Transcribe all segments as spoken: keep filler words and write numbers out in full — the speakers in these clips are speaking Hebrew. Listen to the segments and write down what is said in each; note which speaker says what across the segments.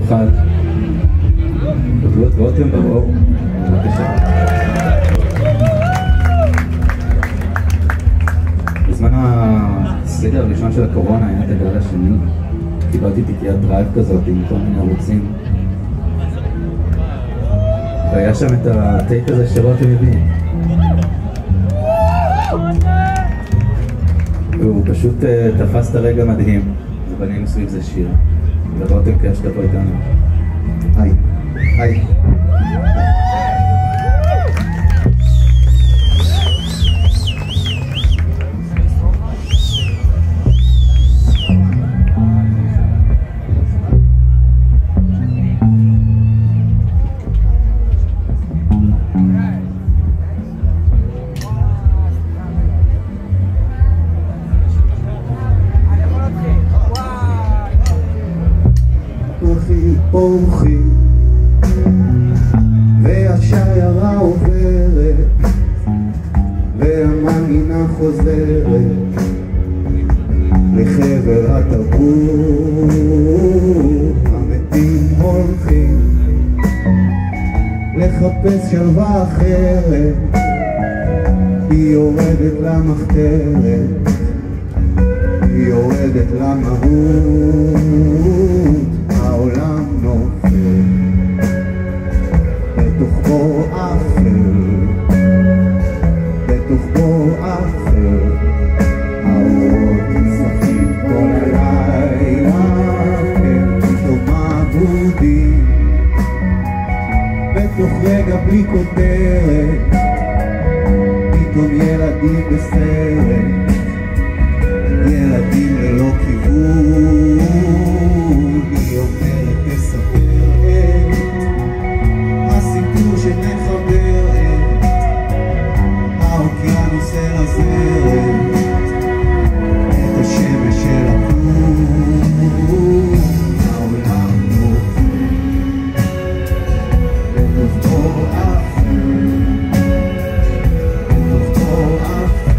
Speaker 1: אחד. קבלו את רותם ברור, בבקשה. בזמן הסגר הראשון של הקורונה היה את הגל השני. קיבלתי תיקיית דרייב כזאת עם כל מיני ערוצים. והיה שם את הטייק הזה שרותם הביא. והוא פשוט uh, תפס את הרגע מדהים, ובנינו סביב זה שיר. ורותם קש דפו איתנו. היי, היי.
Speaker 2: פורחים והשיירה עוברת והמנגינה חוזרת לחבר התרבות. המתים הולכים לחפש שלווה אחרת, היא יורדת למחתרת, היא יורדת למהות. העולם נופל בתוך בור אפל, בתוך בור אפל. האורות משחקים כל הלילה, הם פתאום אבודים בתוך רגע בלי כותרת. פתאום ילדים בסרט, ילדים ללא כיוון. היא אומרת מספרת הסיפור שנחברת, האוקיינוס אל הזרת, את השמש של הפור. העולם נופל בתוך בור אפל, בתוך בור אפל.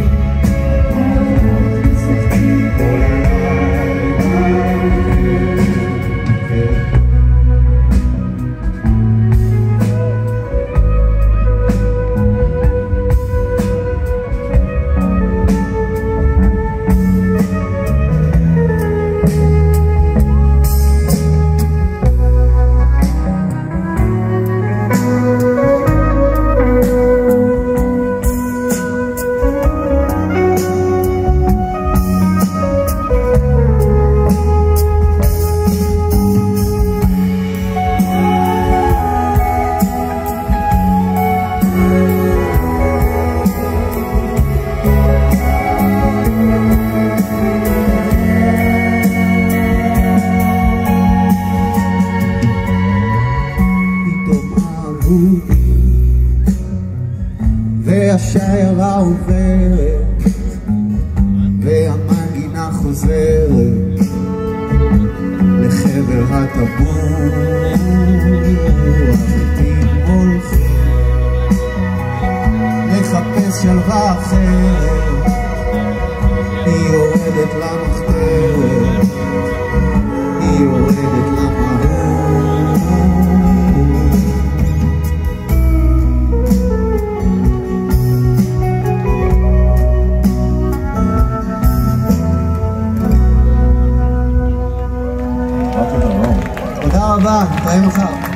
Speaker 2: והשיירה עוברת והמנגינה חוזרת לחבר התרבות. המתים הולכים לחפש שלווה אחרת, היא יורדת למחתרת, היא יורדת למהות. תודה רבה, נתראה מחר.